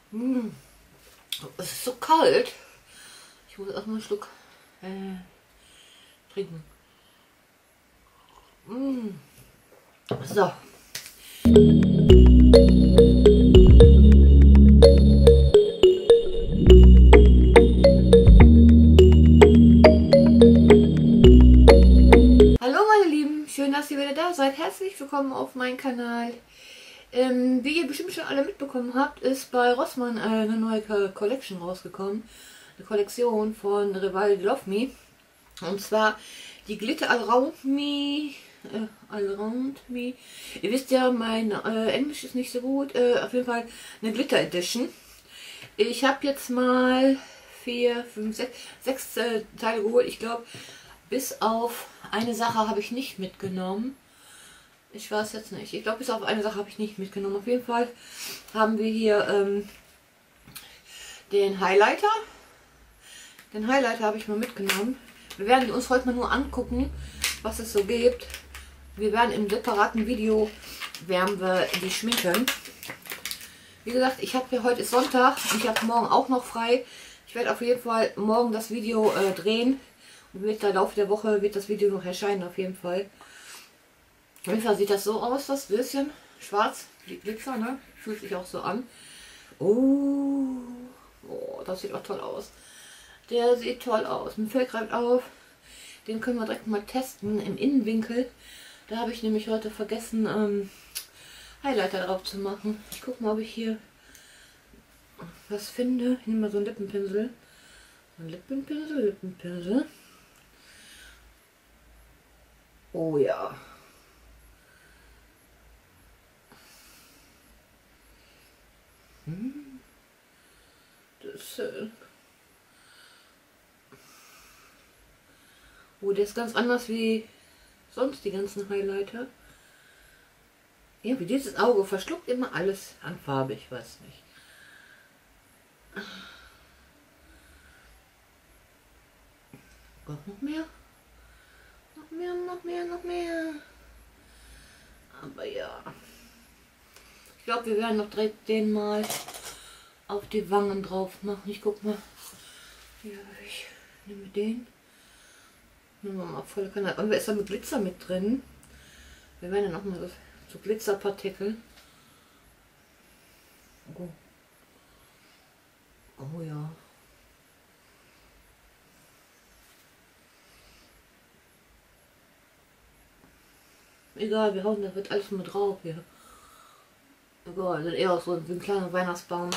Mm. Es ist so kalt. Ich muss erstmal einen Schluck trinken. Mm. So. Hallo meine Lieben, schön, dass ihr wieder da seid. Herzlich willkommen auf meinem Kanal. Wie ihr bestimmt schon alle mitbekommen habt, ist bei Rossmann eine neue Collection rausgekommen. Eine Kollektion von Rival Love Me. Und zwar die Glitter Around Me. Around Me. Ihr wisst ja, mein Englisch ist nicht so gut. Auf jeden Fall eine Glitter Edition. Ich habe jetzt mal 4, 5, 6 Teile geholt. Ich glaube, bis auf eine Sache habe ich nicht mitgenommen. Ich weiß jetzt nicht. Ich glaube, bis auf eine Sache habe ich nicht mitgenommen. Auf jeden Fall haben wir hier den Highlighter. Den Highlighter habe ich mal mitgenommen. Wir werden uns heute mal nur angucken, was es so gibt. Wir werden im separaten Video werden wir die schminken. Wie gesagt, ich habe hier heute ist Sonntag und ich habe morgen auch noch frei. Ich werde auf jeden Fall morgen das Video drehen. Und mit der Laufe der Woche wird das Video noch erscheinen, auf jeden Fall. Auf jeden Fall sieht das so aus, das bisschen schwarz, Glitzer, ne? Fühlt sich auch so an. Oh, das sieht auch toll aus. Der sieht toll aus. Mir fällt gerade auf, den können wir direkt mal testen im Innenwinkel. Da habe ich nämlich heute vergessen, Highlighter drauf zu machen. Ich gucke mal, ob ich hier was finde. Ich nehme mal so einen Lippenpinsel. Lippenpinsel. Oh ja. Das ist schön. Oh, der ist ganz anders wie sonst die ganzen Highlighter. Ja, wie dieses Auge verschluckt immer alles an Farbe, ich weiß nicht. Noch mehr? Noch mehr. Aber ja. Ich glaube, wir werden noch direkt den mal auf die Wangen drauf machen. Ich guck mal. Ja, ich nehme den. Nehmen wir mal volle Kanal. Und ist da mit Glitzer mit drin? Wir werden ja noch mal so Glitzerpartikel. Oh ja. Egal, wir hauen, da wird alles mit drauf hier. Egal, dann eher so ein kleiner Weihnachtsbaum.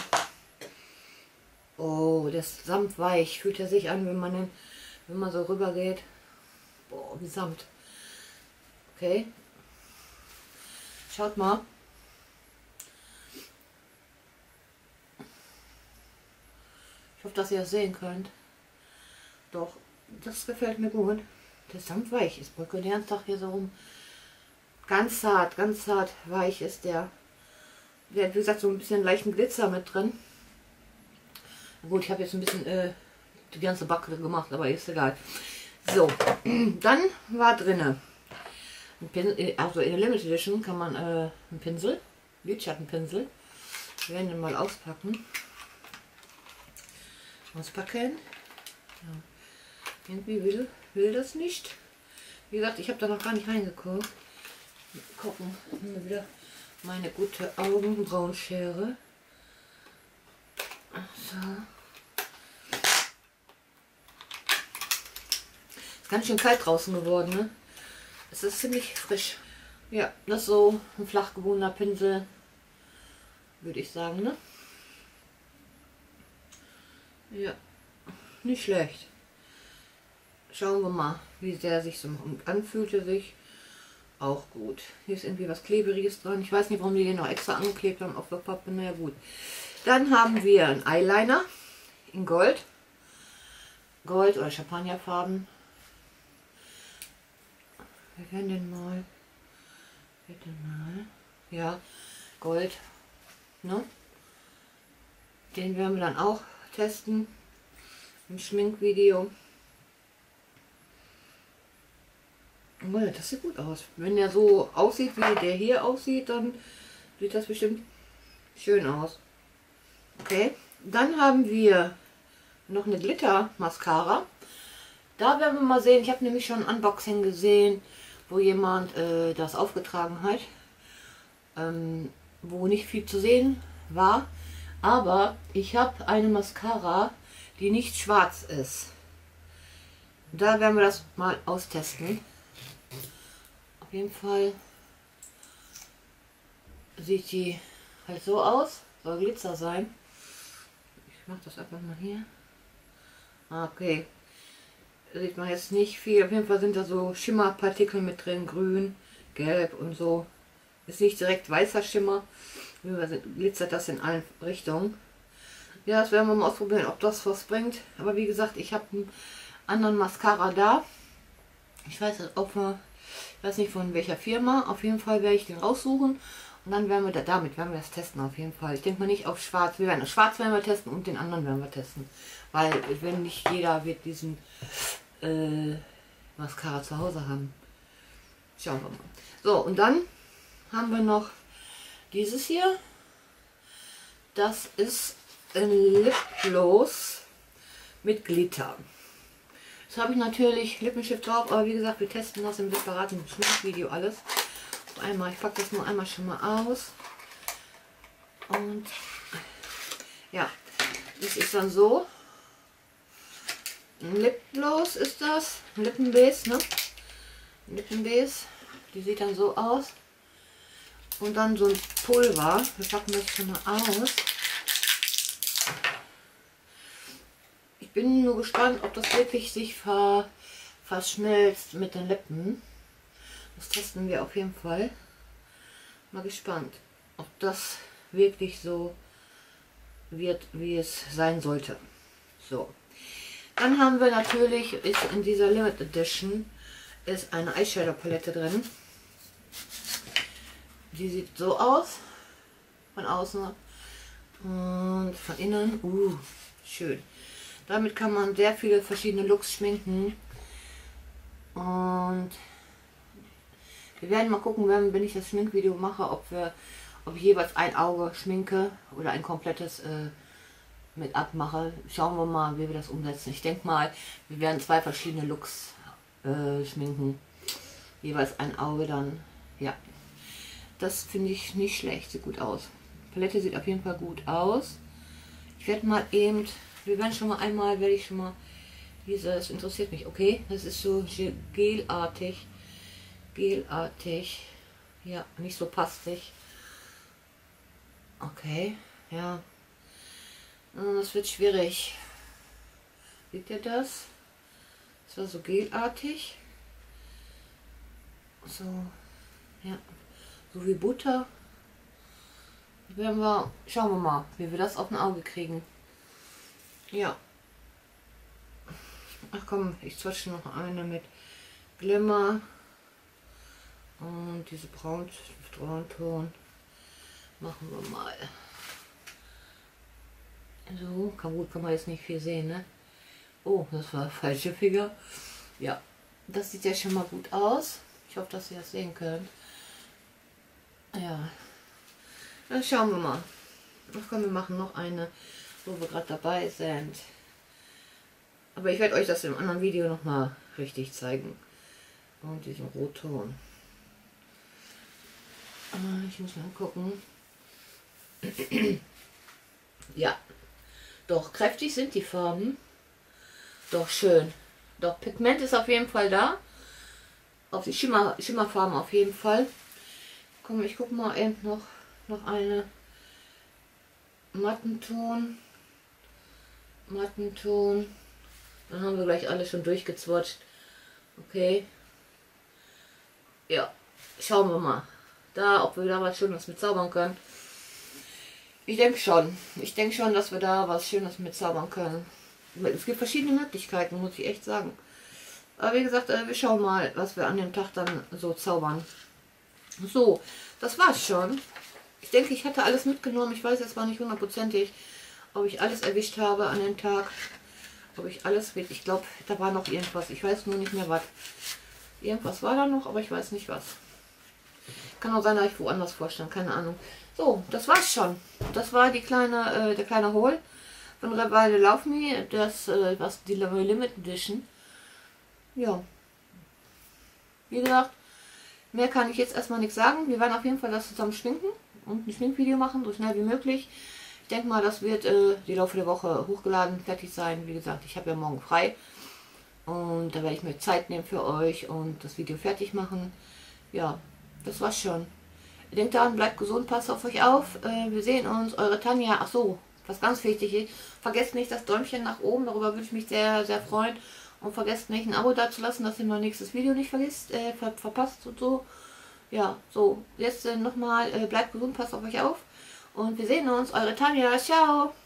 Oh, der ist samtweich. Fühlt er sich an, wenn man so rüber geht. Boah, wie Samt. Okay. Schaut mal. Ich hoffe, dass ihr das sehen könnt. Doch, das gefällt mir gut. Der ist samtweich. Ich brücke den ganzen Tag hier so rum. Ganz hart, weich ist der. Der hat, wie gesagt, so ein bisschen leichten Glitzer mit drin. Gut, ich habe jetzt ein bisschen die ganze Backe gemacht, aber ist egal. So, dann war drinne, also in der Limited Edition kann man einen Pinsel, Lidschattenpinsel. Wir werden den mal auspacken. Ja. Irgendwie will das nicht. Wie gesagt, ich habe da noch gar nicht reingeguckt. Gucken, nehmen wir wieder meine gute Augenbrauenschere. So. Ist ganz schön kalt draußen geworden, ne? Es ist ziemlich frisch. Ja, das ist so ein flach gebogener Pinsel, würde ich sagen, ne? Ja, nicht schlecht. Schauen wir mal, wie der sich so anfühlt. Er sich auch gut. Hier ist irgendwie was Kleberiges dran. Ich weiß nicht, warum die den noch extra angeklebt haben auf der Pappe. Naja, gut. Dann haben wir einen Eyeliner in Gold. Gold oder Champagnerfarben. Wir werden den mal. Bitte mal. Ja, Gold. Ne? Den werden wir dann auch testen im Schminkvideo. Oh, das sieht gut aus. Wenn der so aussieht, wie der hier aussieht, dann sieht das bestimmt schön aus. Okay, dann haben wir noch eine Glitter Mascara. Da werden wir mal sehen, ich habe nämlich schon ein Unboxing gesehen, wo jemand das aufgetragen hat, wo nicht viel zu sehen war. Aber ich habe eine Mascara, die nicht schwarz ist. Da werden wir das mal austesten. Auf jeden Fall sieht die halt so aus. Soll Glitzer sein. Ich mache das einfach mal hier. Okay. Sieht man jetzt nicht viel. Auf jeden Fall sind da so Schimmerpartikel mit drin. Grün, gelb und so. Ist nicht direkt weißer Schimmer. Glitzert das in allen Richtungen. Ja, das werden wir mal ausprobieren, ob das was bringt. Aber wie gesagt, ich habe einen anderen Mascara da. Ich weiß nicht von welcher Firma. Auf jeden Fall werde ich den raussuchen. Und dann werden wir damit das testen auf jeden Fall. Ich denke mal nicht auf schwarz. Schwarz werden wir testen und den anderen werden wir testen. Weil wenn nicht jeder wird diesen Mascara zu Hause haben. Schauen wir mal. So, und dann haben wir noch dieses hier. Das ist ein Lipgloss mit Glitter. Jetzt habe ich natürlich Lippenstift drauf, aber wie gesagt, wir testen das im separaten Schminkvideo alles. Einmal, ich packe das nur einmal schon mal aus. Und ja, das ist dann so. Ein Lipgloss ist das. Ein Lippenbase, ne? Ein Lippenbase. Die sieht dann so aus. Und dann so ein Pulver. Wir packen das schon mal aus. Ich bin nur gespannt, ob das wirklich sich verschmilzt mit den Lippen. Das testen wir auf jeden Fall. Mal gespannt, ob das wirklich so wird, wie es sein sollte. So. Dann haben wir natürlich, ist in dieser Limited Edition, ist eine Eyeshadow Palette drin. Die sieht so aus. Von außen und von innen. Schön. Damit kann man sehr viele verschiedene Looks schminken. Und wir werden mal gucken, wenn ich das Schminkvideo mache, ob ich jeweils ein Auge schminke oder ein komplettes mit abmache. Schauen wir mal, wie wir das umsetzen. Ich denke mal, wir werden 2 verschiedene Looks schminken. Jeweils ein Auge dann. Ja, das finde ich nicht schlecht. Sieht gut aus. Die Palette sieht auf jeden Fall gut aus. Ich werde mal eben, wir werden schon mal einmal, werde ich schon mal das interessiert mich. Okay, das ist so gelartig. Gelartig. Ja, nicht so pastig. Okay, ja. Das wird schwierig. Seht ihr das? Das war so gelartig. So, ja. So wie Butter. Schauen wir mal, wie wir das auf ein Auge kriegen. Ja. Ach komm, ich swatche noch eine mit Glimmer. Und diese Braunton machen wir mal. So, kann man jetzt nicht viel sehen, ne? Oh, das war falsche Finger. Ja, das sieht ja schon mal gut aus. Ich hoffe, dass ihr das sehen könnt. Ja, dann schauen wir mal. Ach komm, wir machen noch eine, wo wir gerade dabei sind. Aber ich werde euch das im anderen Video noch mal richtig zeigen. Und diesen Rotton. Ich muss mal gucken. Ja, doch kräftig sind die Farben. Doch schön. Doch Pigment ist auf jeden Fall da. Auf die Schimmerfarben auf jeden Fall. Komm, ich gucke mal eben noch eine Mattenton. Dann haben wir gleich alle schon durchgezwatscht. Okay. Ja, schauen wir mal. Ob wir da was Schönes mit zaubern können. Ich denke schon. Ich denke schon, dass wir da was Schönes mit zaubern können. Es gibt verschiedene Möglichkeiten, muss ich echt sagen. Aber wie gesagt, wir schauen mal, was wir an dem Tag dann so zaubern. So, das war's schon. Ich denke, ich hatte alles mitgenommen. Ich weiß jetzt zwar nicht hundertprozentig, ob ich alles erwischt habe an dem Tag. Ob ich alles mit. Ich glaube, da war noch irgendwas. Ich weiß nur nicht mehr was. Irgendwas war da noch, aber ich weiß nicht was. Kann auch sein, dass ich woanders vorstellen, keine Ahnung. So, das war's schon. Das war der kleine Haul von Revival Love Me, die Limited Edition. Ja, wie gesagt, mehr kann ich jetzt erstmal nichts sagen. Wir werden auf jeden Fall das zusammen schminken und ein Schminkvideo machen, so schnell wie möglich. Ich denke mal, das wird die Laufe der Woche hochgeladen, fertig sein. Wie gesagt, ich habe ja morgen frei. Und da werde ich mir Zeit nehmen für euch und das Video fertig machen. Ja, das war's schon. Denkt daran, bleibt gesund, passt auf euch auf. Wir sehen uns, eure Tanja. Ach so, was ganz wichtig ist, vergesst nicht das Däumchen nach oben, darüber würde ich mich sehr, sehr freuen. Und vergesst nicht, ein Abo dazulassen, dass ihr mein nächstes Video nicht verpasst und so. Ja, so, jetzt nochmal, bleibt gesund, passt auf euch auf. Und wir sehen uns, eure Tanja. Ciao!